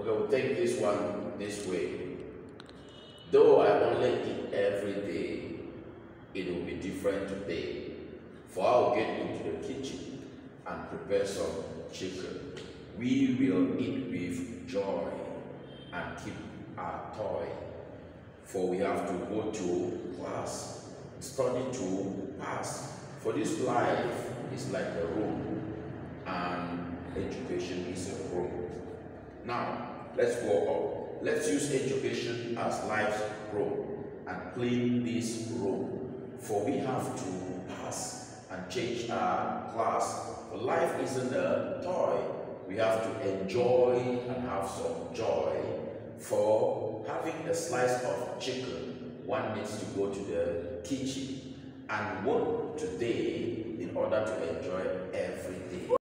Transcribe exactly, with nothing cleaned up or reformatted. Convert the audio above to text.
Okay, we'll take this one this way. Though I only eat every day, it will be different today. For I will get into the kitchen and prepare some chicken. We will eat with joy and keep our toy. For we have to go to class, study to pass. For this life is like a room, and education is a broom. Now, let's go up. Let's use education as life's broom and clean this room. For we have to pass and change our class. For life isn't a toy. We have to enjoy and have some joy. For having a slice of chicken, one needs to go to the kitchen and work today in order to enjoy every day.